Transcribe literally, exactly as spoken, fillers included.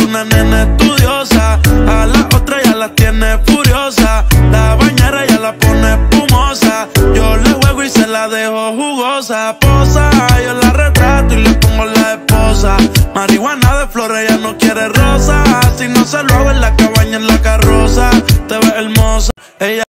una nena estudiosa. A la otra ya la tiene furiosa. La bañera ya la pone espumosa. Yo le juego y se la dejo jugosa. Posa, yo la retrato y le pongo la esposa. Marihuana de flores, ella no quiere rosa. Si no se lo hago en la cabaña, en la carroza. Te ves hermosa, ella